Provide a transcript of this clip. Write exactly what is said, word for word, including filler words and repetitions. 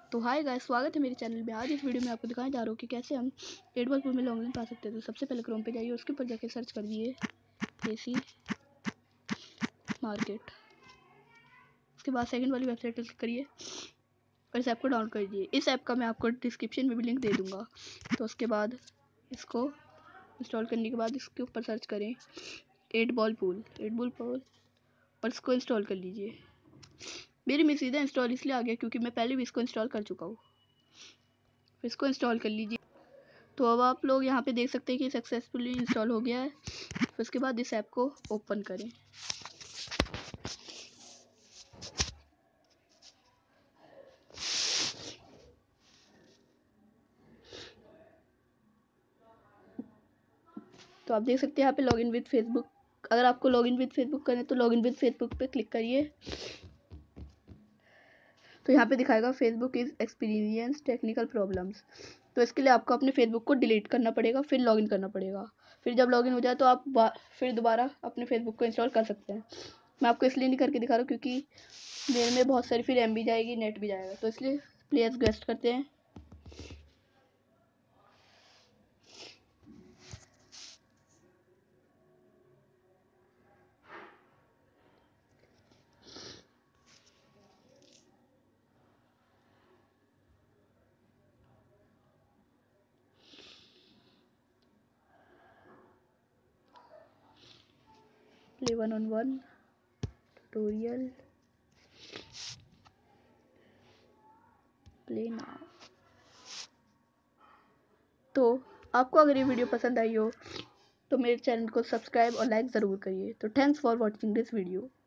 तो hi guys, स्वागत है मेरे चैनल में। आज इस वीडियो में आपको दिखाने जा रहा हूँ कि कैसे हम एट बॉल पूल में लॉन्ग रेंज पा सकते हैं। तो सबसे पहले क्रोम पे जाइए, उसके ऊपर जाके सर्च करिए एसी मार्केट। उसके बाद सेकंड वाली वेबसाइट पर क्लिक करिए और इस ऐप को डाउनलोड करिए। इस ऐप का मैं आपको डिस्क्रिप्शन में भी लिंक दे दूँगा। तो उसके बाद इसको इंस्टॉल करने के बाद इसके ऊपर सर्च करें eight ball pool eight ball pool और इसको इंस्टॉल कर लीजिए। मेरे में सीधा इंस्टॉल इसलिए आ गया क्योंकि मैं पहले भी इसको इंस्टॉल कर चुका हूँ। इसको इंस्टॉल कर लीजिए। तो अब आप लोग यहाँ पे देख सकते हैं कि सक्सेसफुली इंस्टॉल हो गया है। फिर उसके बाद इस ऐप को ओपन करें। तो आप देख सकते हैं यहाँ पे लॉगिन विद फेसबुक। अगर आपको लॉगिन विद फेसबुक करना है तो लॉगिन विद फेसबुक पे क्लिक करिए। तो यहाँ पे दिखाएगा Facebook is experience technical problems. तो इसके लिए आपको अपने फेसबुक को डिलीट करना पड़ेगा, फिर लॉगिन करना पड़ेगा। फिर जब लॉगिन हो जाए तो आप फिर दोबारा अपने फेसबुक को इंस्टॉल कर सकते हैं। मैं आपको इसलिए नहीं करके दिखा रहा हूँ क्योंकि मेरे में बहुत सारी फिर एम बी जाएगी, नेट भी जाएगा। तो इसलिए प्लेस गेस्ट करते हैं। Play one on one tutorial play now. तो आपको अगर ये वीडियो पसंद आई हो तो मेरे चैनल को सब्सक्राइब और लाइक ज़रूर करिए। तो thanks for watching this video.